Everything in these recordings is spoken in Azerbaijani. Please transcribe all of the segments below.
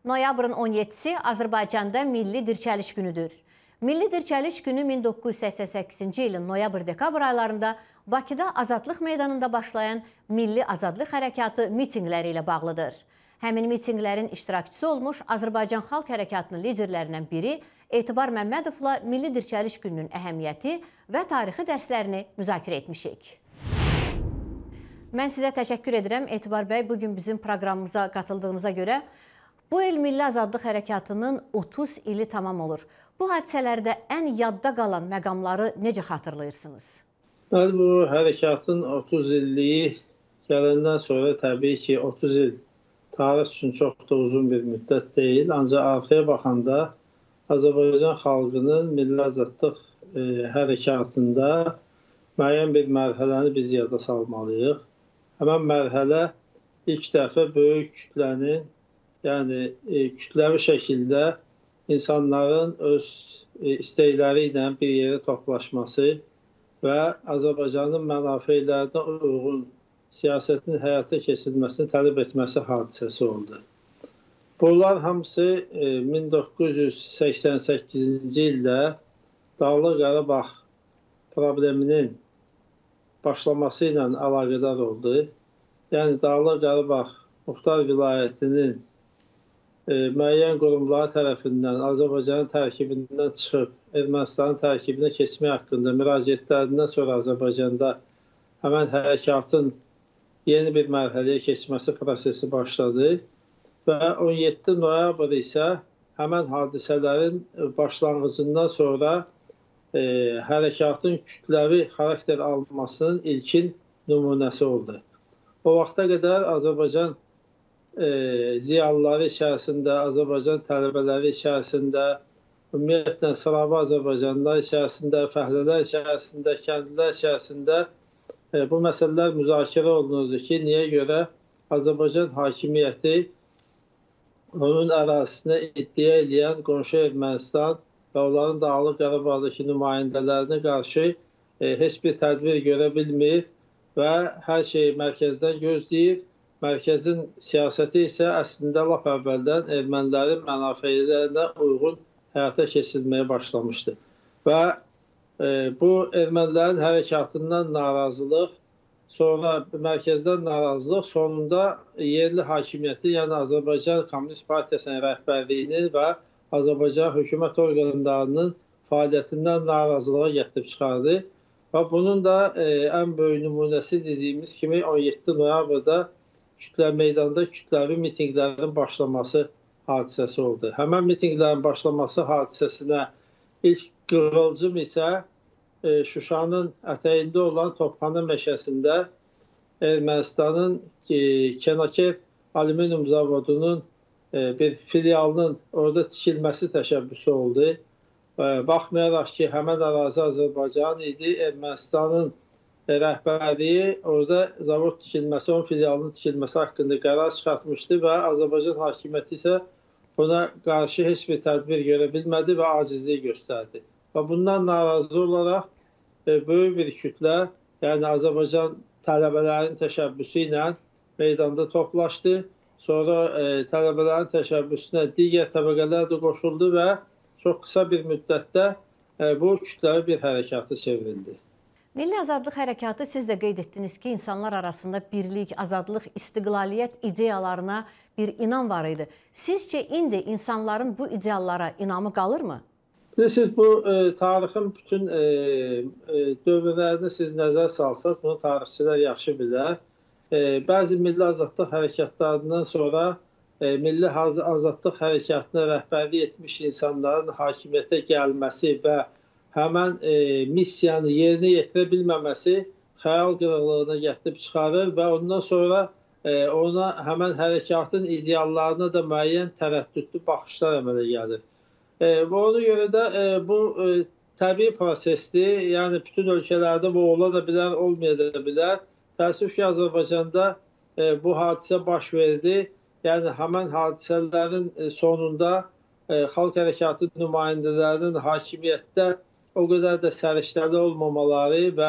Noyabrın 17-si Azərbaycanda Milli Dirçəliş günüdür. Milli Dirçəliş günü 1988-ci ilin noyabr-dekabr aylarında Bakıda Azadlıq meydanında başlayan Milli Azadlıq Hərəkatı mitinqləri ilə bağlıdır. Həmin mitinqlərin iştirakçısı olmuş Azərbaycan Xalq Hərəkatının liderlərindən biri Etibar Məmmədovla Milli Dirçəliş gününün əhəmiyyəti və tarixi dərslərini müzakirə etmişik. Mən sizə təşəkkür edirəm, Etibar bəy, bugün bizim proqramımıza qatıldığınıza görə. Bu il Milli Azadlıq Hərəkatının 30 ili tamam olur. Bu hadisələrdə ən yadda qalan məqamları necə xatırlayırsınız? Bu hərəkatın 30 illiyi gələndən sonra təbii ki 30 il tarix üçün çox da uzun bir müddət deyil. Ancaq arxaya baxanda Azərbaycan xalqının Milli Azadlıq hərəkatında müəyyən bir mərhələni biz yada salmalıyıq. Həmən mərhələ ilk dəfə böyük kütlənin, yəni kütləvi şəkildə insanların öz istəkləri ilə bir yerə toplaşması və Azərbaycanın mənafeylərinə uyğun siyasətin həyata keçirilməsini tələb etməsi hadisəsi oldu. Bunlar hamısı 1988-ci ildə Dağlıq Qarabağ probleminin başlaması ilə əlaqədar oldu. Yəni Dağlıq Qarabağ Muxtar Vilayətinin müəyyən qurumları tərəfindən Azərbaycanın tərkibindən çıxıb Ermənistanın tərkibinə keçmək haqqında müraciətlərindən sonra Azərbaycanda həmən hərəkatın yeni bir mərhələyə keçməsi prosesi başladı və 17 noyabr isə həmən hadisələrin başlanğıcından sonra hərəkatın kütləvi xarakter almasının ilkin nümunəsi oldu. O vaxta qədər Azərbaycan ziyalıları içərisində, Azərbaycan tələbələri içərisində, ümumiyyətlə sıravi Azərbaycanlılar içərisində, fəhlələr içərisində, kəndlilər içərisində bu məsələlər müzakirə olunurdu ki, niyə görə Azərbaycan hakimiyyəti onun ərazisinə iddia edən qonşu Ermənistan və onların Dağlıq Qarabağdakı nümayəndələrinə qarşı heç bir tədbir görə bilmir və hər şeyi mərkəzdən gözləyir. Mərkəzin siyasəti isə əslində lap əvvəldən ermənilərin mənafeylərinə uyğun həyata keçirilməyə başlamışdı. Və bu ermənilərin hərəkatından narazılıq, sonra mərkəzdən narazılıq, sonunda yerli hakimiyyəti, yəni Azərbaycan Komünist Partiyasının rəhbərliyinin və Azərbaycan hökumət orqanlarının fəaliyyətindən narazılığa gətirib çıxardı. Və bunun da ən böyük nümunəsi dediyimiz kimi 17 noyabrda meydanda kütləvi mitinqlərin başlaması hadisəsi oldu. Həmən mitinqlərin başlaması hadisəsinə ilk qığılcım isə Şuşanın ətəyində olan Topxana meşəsində Ermənistanın Kenaker alüminium zavodunun bir filialının orada tikilməsi təşəbbüsü oldu. Baxmayaraq ki, həmən ərazi Azərbaycan idi, Ermənistanın rəhbərliyi orada zavod tikilməsi, onun filialının tikilməsi haqqında qərar çıxartmışdı və Azərbaycan hakimiyyəti isə buna qarşı heç bir tədbir görə bilmədi və acizlik göstərdi. Və bundan narazı olaraq böyük bir kütlə, yəni Azərbaycan tələbələrin təşəbbüsü ilə meydanda toplaşdı. Sonra tələbələrin təşəbbüsünə digər təbəqələr də qoşuldu və çox qısa bir müddətdə bu kütləvi bir hərəkata çevrildi. Milli Azadlıq Hərəkatı siz də qeyd etdiniz ki, insanlar arasında birlik, azadlıq, istiqlaliyyət ideyalarına bir inam var idi. Sizcə indi insanların bu ideallara inamı qalırmı? Bilirsiniz, bu tarixin bütün dövrlərini siz nəzər salsanız, bunu tarixçilər yaxşı bilər. Bəzi milli azadlıq hərəkatlarından sonra milli azadlıq hərəkatına rəhbərlik etmiş insanların hakimiyyətə gəlməsi və həmən missiyanı yerinə yetirə bilməməsi xəyal qırıqlığına gətirib çıxarır və ondan sonra ona həmən hərəkatın ideallarına da müəyyən tərəddüdlü baxışlar əmələ gəlir. Və ona görə də bu təbii prosesdir. Yəni bütün ölkələrdə bu ola da bilər, olmaya da bilər. Təəssüf ki, Azərbaycanda bu hadisə baş verdi. Yəni həmən hadisələrin sonunda xalq hərəkatı nümayəndələrinin hakimiyyətdə o qədər də səriştəli olmamaları və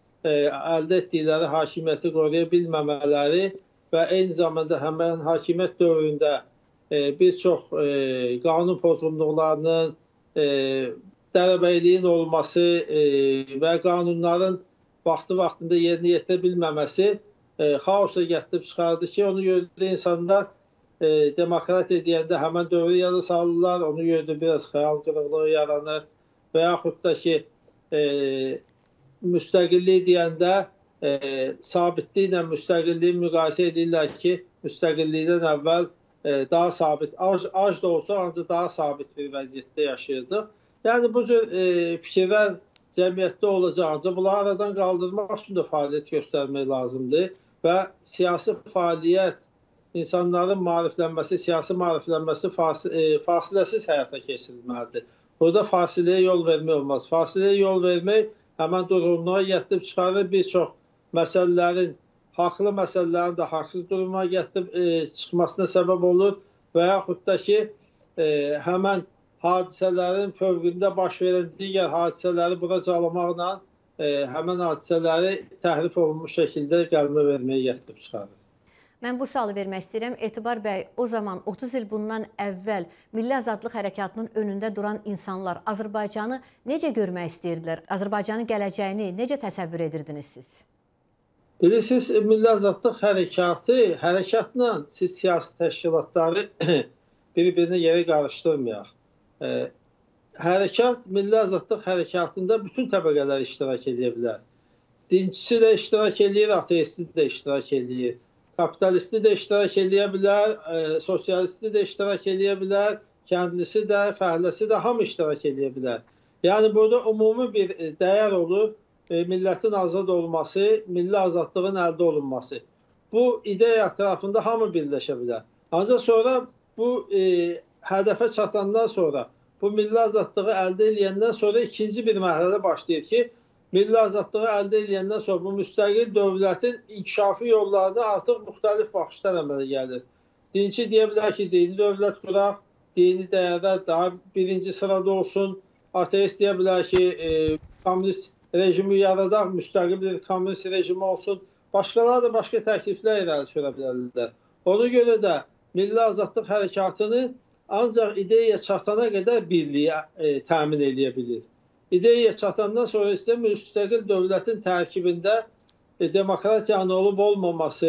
əldə etdikləri hakimiyyəti qoruya bilməmələri və eyni zamanda həmən hakimiyyət dövründə bir çox qanun pozğunluqlarının, dərəbəyliyin olması və qanunların vaxtında yerinə yetirə bilməməsi xaosa gətirib çıxardı ki, onu görə insanlar demokratiya deyəndə həmən dövrü yada salırlar, onu görə biraz xəyal qırıqlığı yaranır və yaxud da ki, müstəqillik deyəndə sabitliklə müstəqilliyi müqayisə edirlər ki, müstəqillikdən əvvəl daha sabit, az da olsa ancaq daha sabit bir vəziyyətdə yaşayırdıq. Yəni bu cür fikirlər cəmiyyətdə olacaq, ancaq bunları aradan qaldırmaq üçün də fəaliyyət göstərmək lazımdır və siyasi fəaliyyət, insanların maariflənməsi, siyasi maariflənməsi fasiləsiz həyata keçirilməlidir. Burada fasiləyə yol vermək olmaz. Fasiləyə yol vermək həmən durumuna gətirib çıxarır, bir çox məsələlərin, haqlı məsələlərin də haqsız duruma gətirib çıxmasına səbəb olur və yaxud da ki, həmən hadisələrin fövqündə baş verən digər hadisələri bura calamaqla həmən hadisələri təhrif olunmuş şəkildə qəlbə verməyə gətirib çıxarır. Mən bu sualı vermək istəyirəm. Etibar bəy, o zaman 30 il bundan əvvəl Milli Azadlıq Hərəkatının önündə duran insanlar Azərbaycanı necə görmək istəyirdilər? Azərbaycanın gələcəyini necə təsəvvür edirdiniz siz? Bilirsiniz, Milli Azadlıq hərəkatla siz siyasi təşkilatları bir-birinə yerə qarışdırmayaq. Hərəkat, Milli Azadlıq Hərəkatında bütün təbəqələr iştirak edə bilər. Dincisi də iştirak edir, ateisti də iştirak edir. Kapitalisti də iştirak edə bilər, sosialisti də iştirak edə bilər, kəndlisi də, fəhləsi də hamı iştirak edə bilər. Yəni burada ümumi bir dəyər olur, millətin azad olması, milli azadlığın əldə olunması. Bu ideya ətrafında hamı birləşə bilər. Ancaq sonra bu hədəfə çatandan sonra, bu milli azadlığı əldə edəndən sonra ikinci bir mərhələ başlayır ki, milli azadlığı əldə edəndən sonra bu müstəqil dövlətin inkişafı yollarında artıq müxtəlif baxışlar əmələ gəlir. Dinçi deyə bilər ki, dini dövlət quraq, dini dəyərlər daha birinci sırada olsun. Ateist deyə bilər ki, kommunist rejimi yaradaq, müstəqil bir kommunist rejimi olsun. Başqaları da başqa təkliflər irəli sürə bilərlər. Ona görə də Milli Azadlıq Hərəkatını ancaq ideyaya çatana qədər birliyi təmin edə bilir. İdeyaya çatandan sonra isə müstəqil dövlətin tərkibində demokratiyanın olub-olmaması,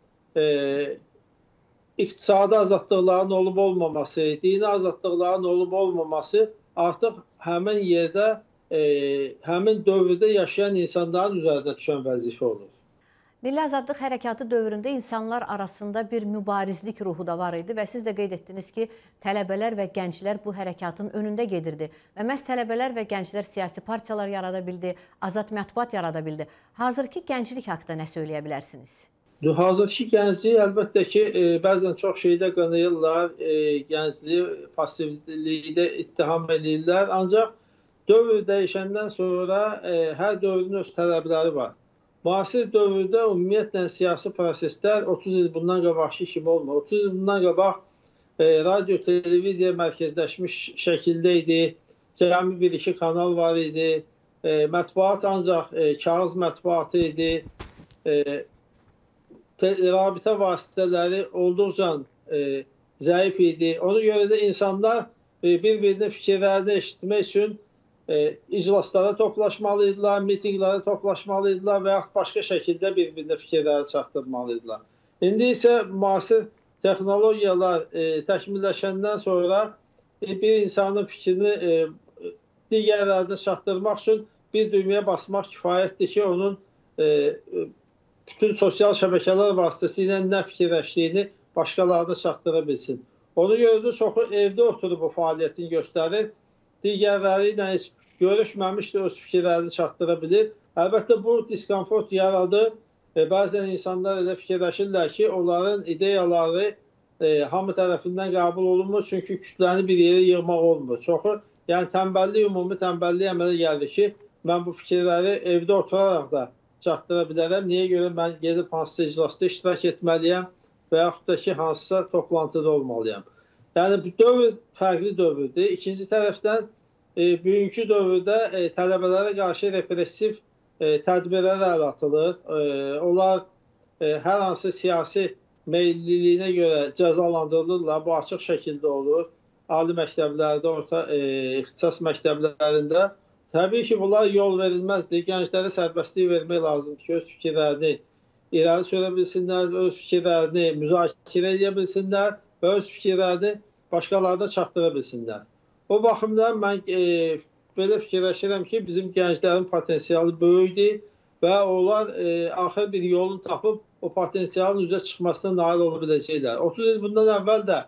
iqtisadi azadlıqların olub-olmaması, dini azadlıqların olub-olmaması artıq həmin yerdə, həmin dövrdə yaşayan insanların üzərində düşən vəzifə olur. Milli Azadlıq Hərəkatı dövründə insanlar arasında bir mübarizlik ruhu da var idi və siz də qeyd etdiniz ki, tələbələr və gənclər bu hərəkatın önündə gedirdi. Və məhz tələbələr və gənclər siyasi partiyalar yarada bildi, azad mətbuat yarada bildi. Hazırki gənclik haqqında nə söyləyə bilərsiniz? Hazırki gəncliyi əlbəttə ki, bəzən çox şeydə qınayırlar, gəncliyi passivlikdə ittiham edirlər. Ancaq dövr dəyişəndən sonra hər dövrün öz tələbləri var. Müasir dövrdə ümumiyyətlə siyasi proseslər 30 il bundan qabaqki kimi olmur. 30 il bundan qabaq radio, televiziya mərkəzləşmiş şəkildə idi. Cəmi bir-iki kanal var idi. Mətbuat ancaq kağız mətbuatı idi. Rabitə vasitələri olduqca zəif idi. Ona görə də insanlar bir-birinin fikirlərini eşitmək üçün iclaslara toplaşmalıydılar, mitinqlərə toplaşmalıydılar və yaxud başqa şəkildə bir-birinə fikirləri çatdırmalıydılar. İndi isə müasir texnologiyalar təkmilləşəndən sonra bir insanın fikrini digərlərinə çatdırmaq üçün bir düyməyə basmaq kifayətdir ki, onun bütün sosial şəbəkələr vasitəsilə nə fikirləşdiyini başqalarına çatdıra bilsin. Ona görə də çoxu evdə oturub bu fəaliyyətini göstərir. Digərləri ilə heç görüşməmişdir, öz fikirlərini çatdıra bilir. Əlbəttə, bu diskomfort yaradır. Bəzən insanlar elə fikirləşirlər ki, onların ideyaları hamı tərəfindən qəbul olunmur, çünki kütləni bir yerə yığmaq olmur. Çoxu, yəni tənbəllik, ümumi tənbəllik əmələ gəldi ki, mən bu fikirləri evdə oturaraq da çatdıra bilərəm. Niyə görə mən gedib hansısa iclasda iştirak etməliyəm və yaxud da ki, hansısa toplantıda olmalıyam. Yəni, bu dövr fərqli dövrdür. İkinci tərəfdən, bugünkü dövrdə tələbələrə qarşı repressiv tədbirlər əl atılır. Onlar hər hansı siyasi meyilliliyinə görə cəzalandırılırlar. Bu açıq şəkildə olur. Ali məktəblərdə, orta ixtisas məktəblərində. Təbii ki, bunlar yol verilməzdir. Gənclərə sərbəstlik vermək lazımdır ki, öz fikirlərini irəli sürə bilsinlər, öz fikirlərini müzakirə edə bilsinlər və öz fikirlərini başqalarına çatdıra bilsinlər. O baxımdan mən belə fikirləşirəm ki, bizim gənclərin potensialı böyükdür və onlar axır bir yolunu tapıb o potensialın üzə çıxmasına nail ola biləcəklər. 30 il bundan əvvəl də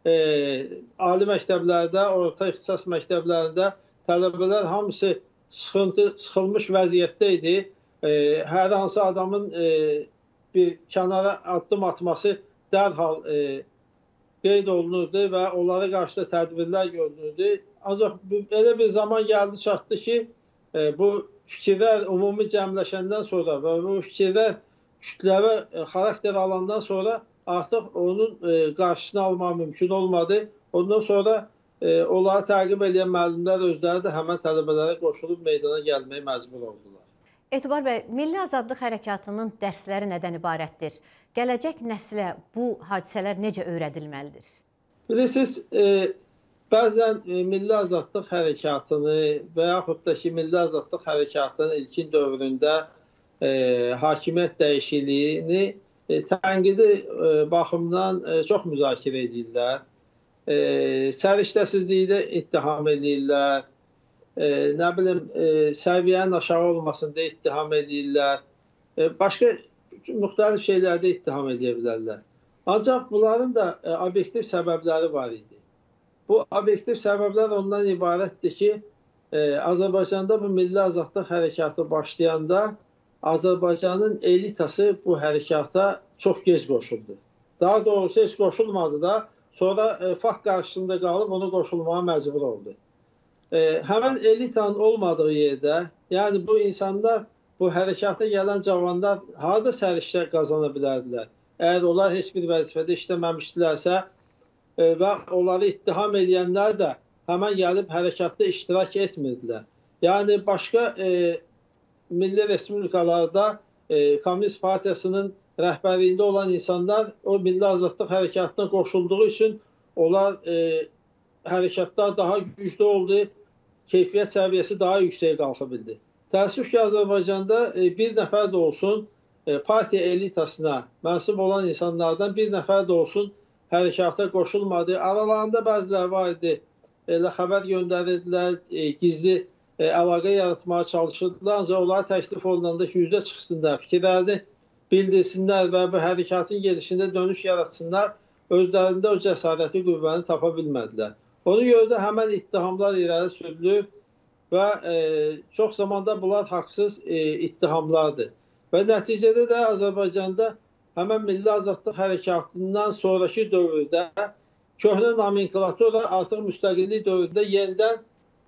ali məktəblərdə, orta ixtisas məktəblərində tələbələr hamısı sıxılmış vəziyyətdə idi. Hər hansı adamın bir kənara addım atması dərhal qeyd olunurdu və onlara qarşı da tədbirlər görülürdü. Ancaq elə bir zaman gəldi çatdı ki, bu fikirlər ümumi cəmləşəndən sonra və bu fikirlər kütləvi xarakter alandan sonra artıq onun qarşısını almaq mümkün olmadı. Ondan sonra onları təqib edən müəllimlər özləri də həmən tələbələrə qoşulub meydana gəlməyə məcbur oldular. Etibar bəy, Milli Azadlıq Hərəkatının dərsləri nədən ibarətdir? Gələcək nəslə bu hadisələr necə öyrədilməlidir? Bilirsiniz, bəzən Milli Azadlıq Hərəkatını və yaxud da ki, Milli Azadlıq Hərəkatının ilkin dövründə hakimiyyət dəyişikliyini tənqidi baxımdan çox müzakirə edirlər. Səriştəsizlikdə ittiham edirlər, nə bilim, səviyyənin aşağı olmasında ittiham edirlər, başqa müxtəlif şeylərdə ittiham edə bilərlər. Ancaq bunların da obyektiv səbəbləri var idi. Bu obyektiv səbəblər ondan ibarətdir ki, Azərbaycanda bu Milli Azadlıq Hərəkatı başlayanda Azərbaycanın elitası bu hərəkata çox gec qoşuldu. Daha doğrusu heç qoşulmadı da, sonra fakt qarşısında qalıb onu qoşulmağa məcbur oldu. Həmən elitanın olmadığı yerdə, yəni bu insanlar, bu hərəkata gələn cavanlar harada səriştə qazana bilərdilər? Əgər onlar heç bir vəzifədə işləməmişdilərsə və onları ittiham edənlər də həmən gəlib hərəkatda iştirak etmirdilər. Yəni başqa milli respublikalarda Komünist Partiyasının rəhbərliyində olan insanlar o Milli Azadlıq Hərəkatına qoşulduğu üçün onlar hərəkatlar daha güclü oldu, keyfiyyət səviyyəsi daha yüksək qalxa bildi. Təəssüf ki, Azərbaycanda bir nəfər də olsun partiya elitasına mənsub olan insanlardan bir nəfər də olsun hərəkata qoşulmadı. Aralarında bəziləri var idi, elə xəbər göndərirdilər, gizli əlaqə yaratmaya çalışırdılar. Ancaq onlara təklif olunanda ki, üzə çıxsınlar, fikirlərini bildirsinlər və bu hərəkatın gedişində dönüş yaratsınlar, özlərində o cəsarəti, qüvvəni tapa bilmədilər. Ona görə də həmən ittihamlar irəli sürülür və çox zamanda bunlar haqsız ittihamlardır. Və nəticədə də Azərbaycanda həmən Milli Azadlıq Hərəkatından sonraki dövrdə köhnə nomenklatura artıq müstəqillik dövründə yenidən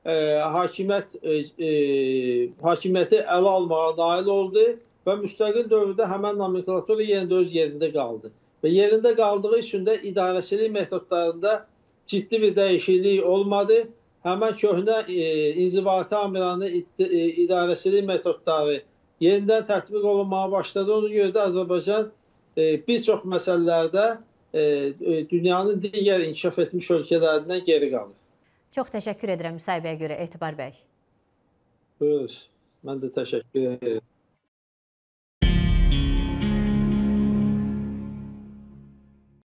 hakimiyyəti ələ almağa nail oldu və müstəqil dövrdə həmən nomenklatura yenə də öz yerində qaldı. Və yerində qaldığı üçün də idarəçilik metodlarında ciddi bir dəyişiklik olmadı. Həmən köhnə inzibati amiranə idarəçilik metodları yenidən tətbiq olunmağa başladı. Ona görə də Azərbaycan bir çox məsələlərdə dünyanın digər inkişaf etmiş ölkələrindən geri qalır. Çox təşəkkür edirəm müsahibəyə görə Etibar bəy. Buyuruz. Mən də təşəkkür edirəm.